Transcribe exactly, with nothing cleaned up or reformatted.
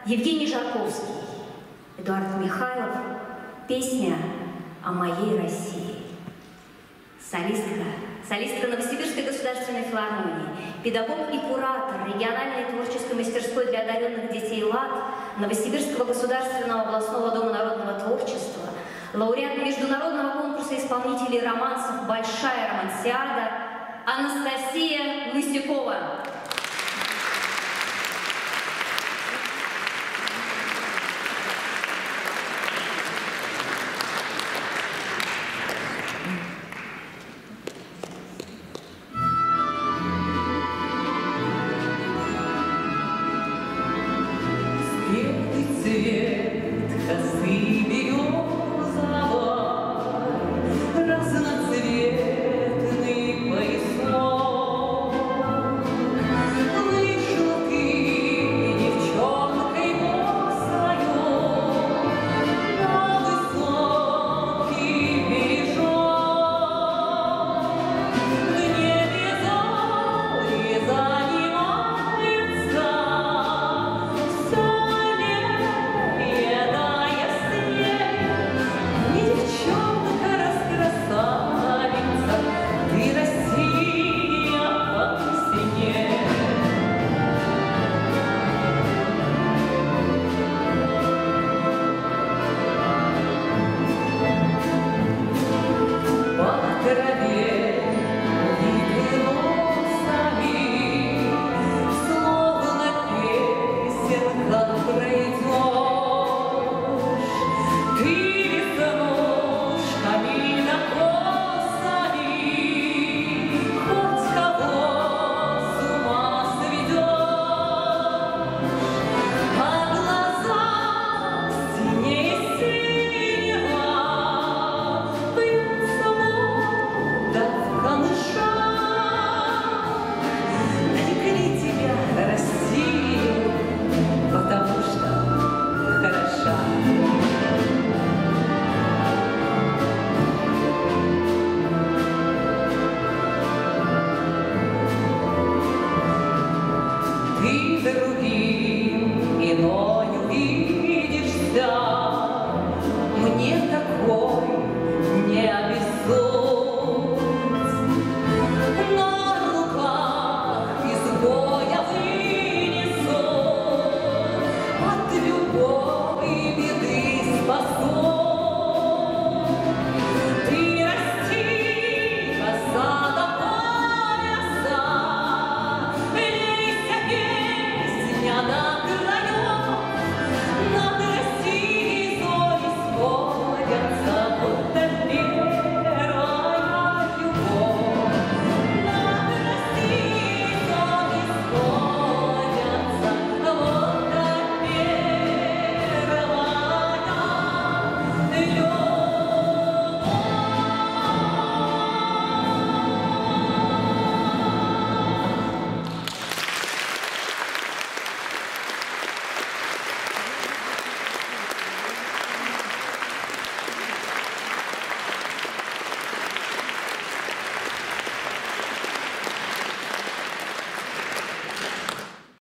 Евгений Жарковский, Эдуард Михайлов, песня о моей России. Солистка, солистка Новосибирской государственной филармонии, педагог и куратор региональной творческой мастерской для одаренных детей ЛАД Новосибирского государственного областного дома народного творчества, лауреат международного конкурса исполнителей романсов «Большая романсиада» Анастасия Лысякова. Цвет косы березовой